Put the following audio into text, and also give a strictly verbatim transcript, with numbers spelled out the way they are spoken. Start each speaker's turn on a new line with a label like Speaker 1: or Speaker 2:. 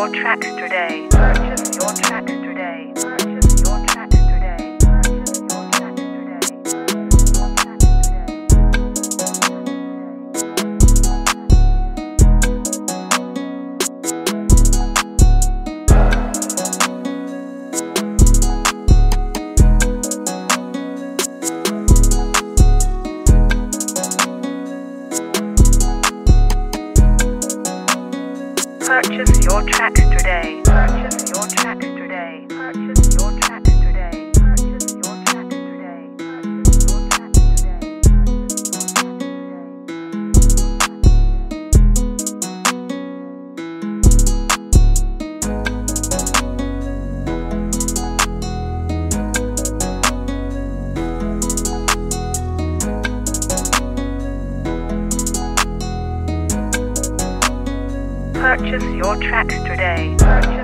Speaker 1: your tracks today. Purchase your tracks today. Purchase your tracks today. Purchase your tracks Purchase your tracks today. Purchase your tracks today. Purchase your tracks today. Purchase your tracks today. Purchase your tracks Purchase your tracks today. Purchase